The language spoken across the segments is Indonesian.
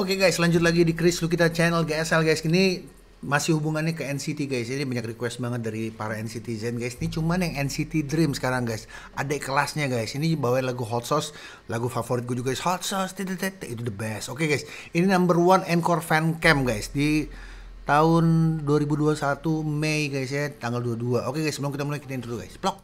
Oke guys, lanjut lagi di Chris Lukita Channel GSL guys. Ini masih hubungannya ke NCT guys. Ini banyak request banget dari para NCTzen guys. Ini cuman yang NCT Dream sekarang guys. Adik kelasnya guys. Ini bawain lagu Hot Sauce, lagu favorit gue juga guys. Hot Sauce, itu the best. Oke guys, ini number one encore fan cam guys di tahun 2021 Mei guys ya, tanggal 22. Oke guys, sebelum kita mulai kita intro dulu guys. Plok.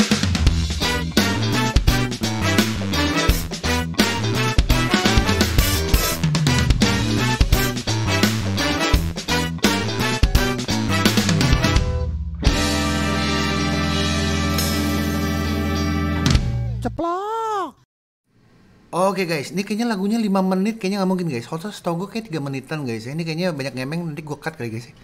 Ceplok. Oke guys, ini kayaknya lagunya 5 menit, kayaknya nggak mungkin guys. Hot Sauce tau gue kayak 3 menitan guys. Ini kayaknya banyak ngemeng, nanti gue cut kali guys.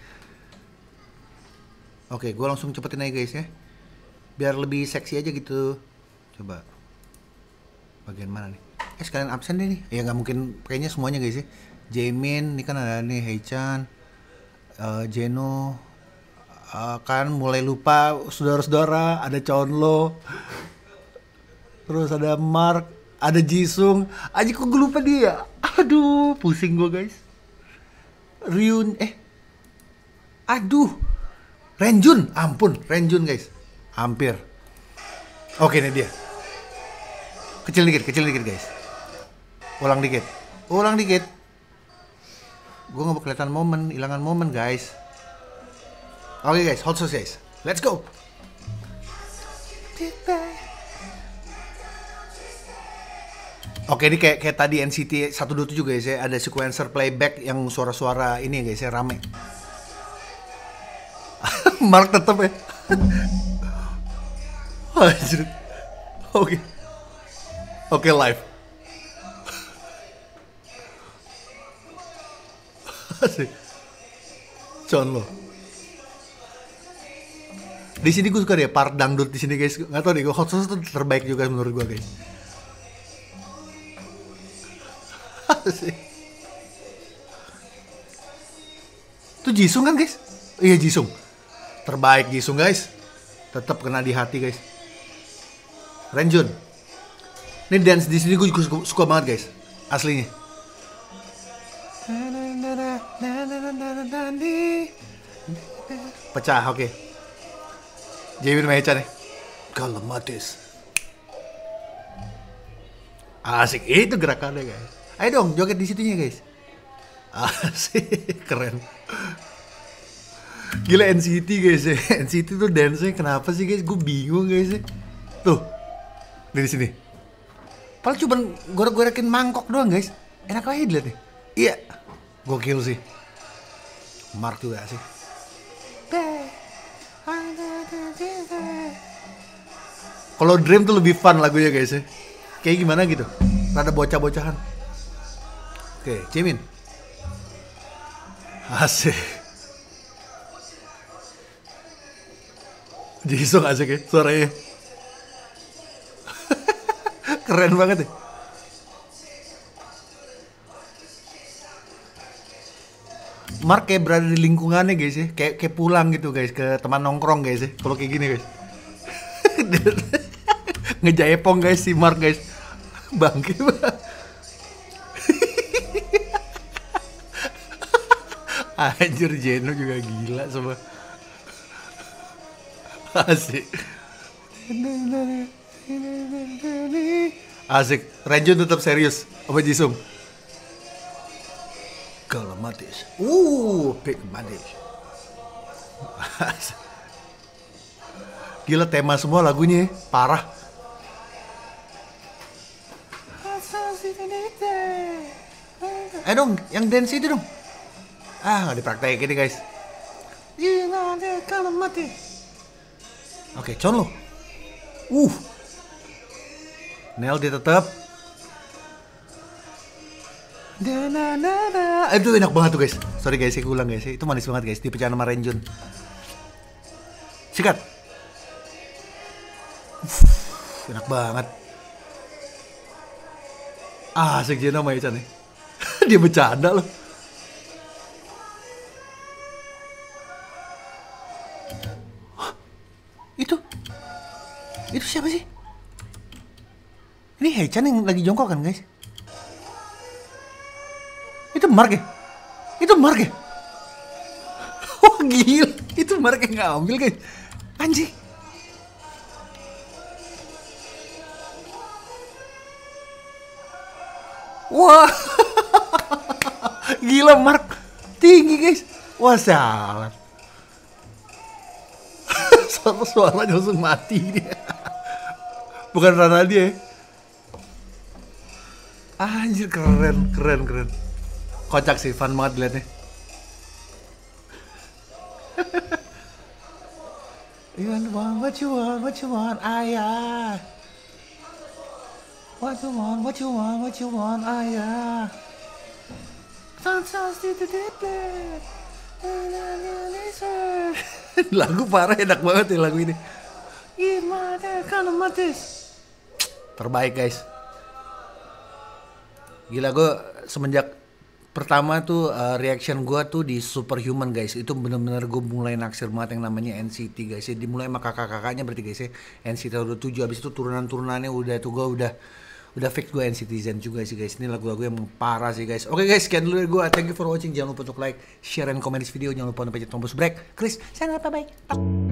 Oke, gue langsung cepetin aja guys ya. Biar lebih seksi aja gitu. Coba. Bagian mana nih? Sekalian absen deh nih. Ya nggak mungkin, kayaknya semuanya guys ya. Jaemin, ini kan ada nih Haechan, Jeno, kan mulai lupa saudara-saudara, ada Chonlo. Terus ada Mark, ada Jisung. Aja kok gue lupa dia. Aduh, pusing gue guys. Ryun, aduh. Renjun, ampun, Renjun guys. Hampir. Oke, ini dia. Kecil dikit guys. Ulang dikit. Gue gak mau kelihatan momen, hilangan momen guys. Oke guys, Hot Sauce guys. Let's go. Oke, ini kayak tadi NCT 127 guys ya, ada sequencer playback yang suara-suara ini guys ya, rame. Mark tetep ya. Anjir. Oke, live. Asik. Chonlo. Di sini gue suka deh part dangdut di sini guys. Nggak tau deh, Hot Sauce tuh terbaik juga menurut gue guys. Itu Jisung kan guys? Iya Jisung. Terbaik Jisung guys. Tetap kena di hati guys. Renjun. Ini dance di sini gue juga suka banget guys. Aslinya. Pecah, oke. Jaemin Haechan nih. Kalematis. Asik, itu gerakannya guys. Ayo dong, joget di situnya guys. Asik, keren. Gila NCT guys ya. NCT tuh dance-nya kenapa sih guys? Gue bingung guys ya. Tuh, dari sini. Padahal cuma gorek-gorekin mangkok doang guys. Enak aja dilihat nih. Iya, gokil sih. Mark juga sih. Kalau Dream tuh lebih fun lagunya guys ya. Kayak gimana gitu. Rada bocah-bocahan. Oke, Jaemin. Asik. Jisung asik ya suaranya. Keren banget ya. Mark kayak berada di lingkungannya guys ya. Kayak pulang gitu guys, ke teman nongkrong guys ya. Kalau kayak gini guys. Ngejaepong guys si Mark guys. Bangke banget. Anjir, Jeno juga gila semua. Asik. Asik. Renjun tetap serius. Apa Jisung? Kalematis. Big matis. Gila tema semua lagunya, parah. Dong, yang dance itu dong. Nggak dipraktekin nih guys. Oke, Chonlo. Nel dia tetap. Itu enak banget tuh guys. Sorry guys, saya ulang guys. Itu manis banget guys. Dipecah sama Renjun. Sikat. Enak banget. Asik Jeno sama Haechan nih. Dia bercanda loh. Itu siapa sih? Ini Haechan yang lagi jongkok kan guys? Itu Mark ya? Itu Mark ya? Wah gila, itu Mark yang ngambil guys. Anjing. Wah. Gila Mark. Tinggi guys. Wah salah. Satu suaranya langsung mati dia. Bukan Rana dia ya. Anjir keren. Kocak sih, fun banget liatnya. You want what you want, ayah. What you want, ayah. Fantastic to play. Lagu parah enak banget ya lagu ini. Gimana kalau matis? Terbaik guys. Gila gue semenjak pertama tuh reaction gue tuh di Superhuman guys. Itu bener-bener gue mulai naksir banget yang namanya NCT guys ya. Dimulai sama kakak-kakaknya berarti guys ya. NCT udah 7 abis itu turunan-turunannya udah tuh gue udah fix gue NCTzen juga sih guys. Ini lagu-lagu yang parah sih guys. Oke guys, sekian dulu dari gue. Thank you for watching. Jangan lupa untuk like, share, dan komen di video. Jangan lupa untuk pencet tombol subscribe. Chris, sana bye-bye.